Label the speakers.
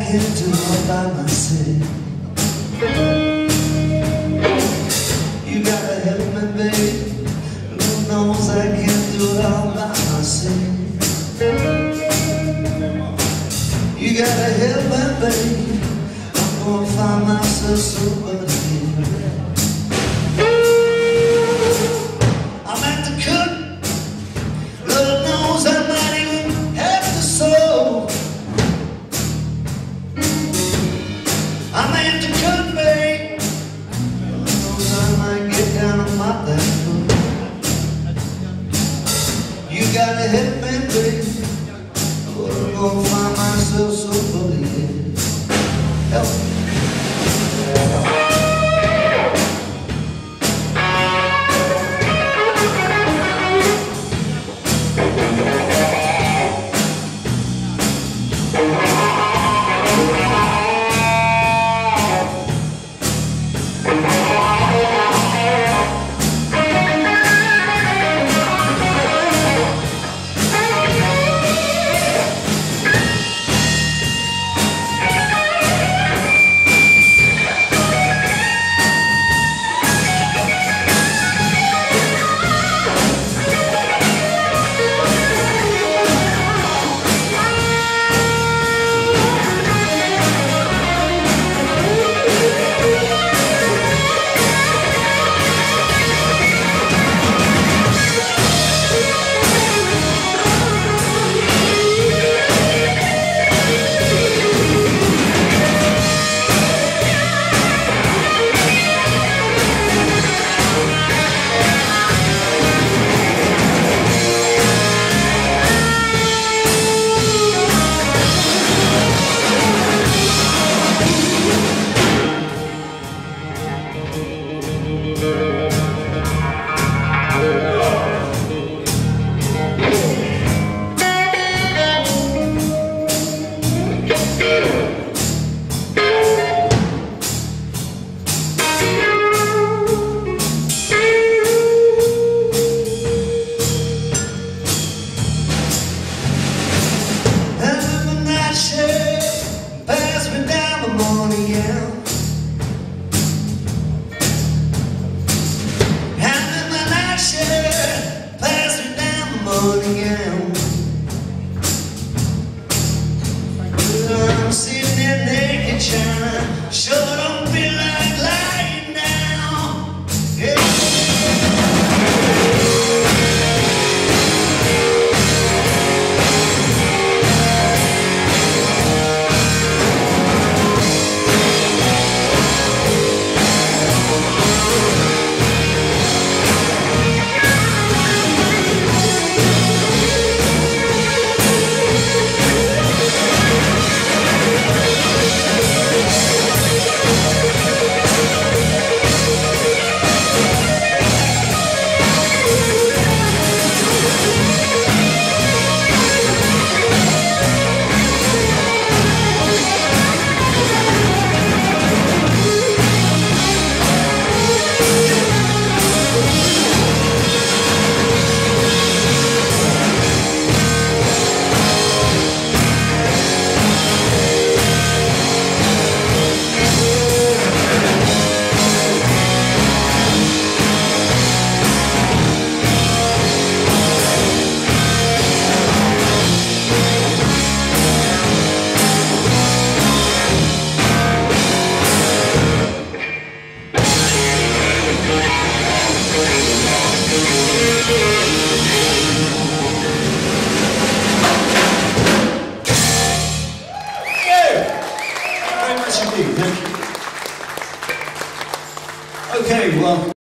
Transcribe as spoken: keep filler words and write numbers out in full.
Speaker 1: can't do all by myself. You gotta help me, babe. Lord knows I can't do it all by myself. You gotta help me, babe. I'm gonna find myself somebody. I'm at the cook. Lord knows I might even have to sew. I'm at the cook, babe. Lord knows I might get down on my back foot. You gotta help me, babe. Or I'm gonna find myself somebody else. Help me. I'm sitting in naked China. Sure don't feel like lying now. Yeah. Thank you. Okay, well.